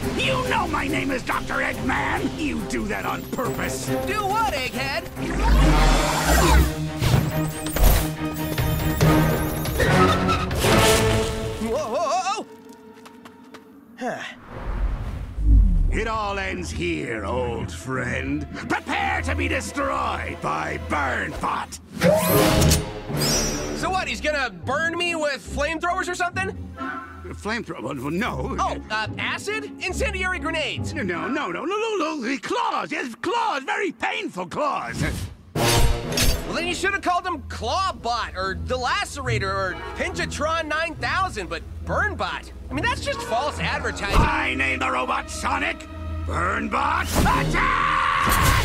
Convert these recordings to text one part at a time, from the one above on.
You know my name is Dr. Eggman! You do that on purpose! Do what, Egghead? Whoa, whoa, whoa! Huh. It all ends here, old friend. Prepare to be destroyed by Burnbot! So what, he's gonna burn me with flamethrowers or something? Flamethrower? No. Oh, acid? Incendiary grenades! No. The claws! Yes, claws! Very painful claws! Well, then you should have called him Clawbot, or Delacerator, or Pinjatron 9000, but Burnbot. I mean, that's just false advertising. I named the robot Sonic! Burnbot, attack!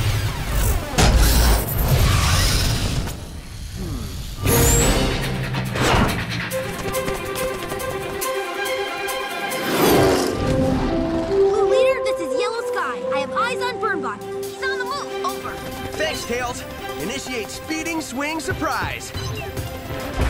Blue Leader, this is Yellow Sky. I have eyes on Burnbot. He's on the move. Over. Thanks, Tails. Initiate speeding swing surprise.